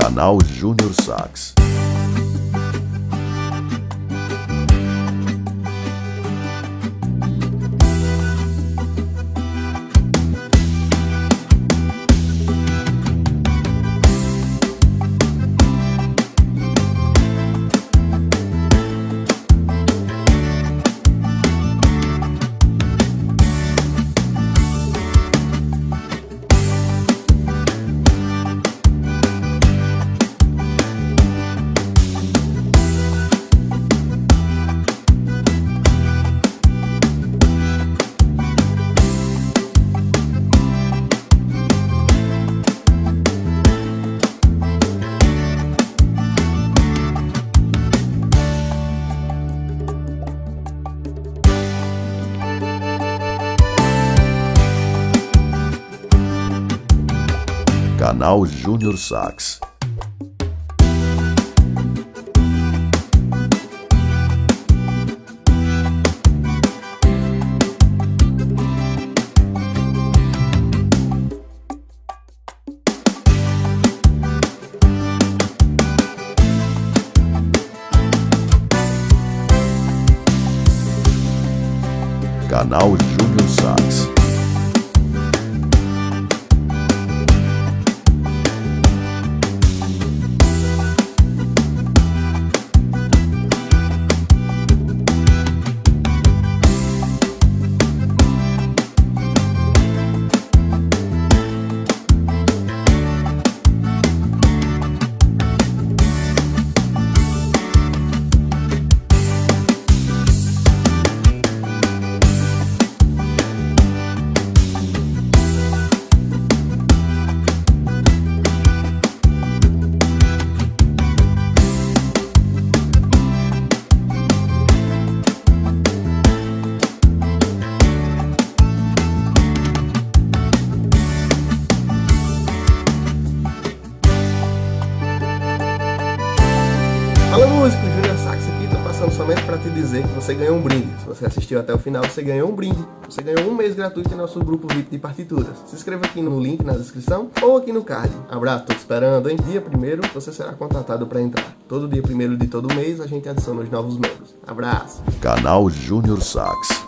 Canal Júnior Sax. Canal Júnior Sax. Canal Júnior Sax. Fala músico, Júnior Sax aqui, tô passando somente para te dizer que você ganhou um brinde. Se você assistiu até o final, você ganhou um brinde. Você ganhou um mês gratuito em nosso grupo VIP de partituras. Se inscreva aqui no link na descrição ou aqui no card. Abraço, tô te esperando, hein? Dia 1º você será contatado para entrar. Todo dia 1º de todo mês a gente adiciona os novos membros. Abraço! Canal Júnior Sax.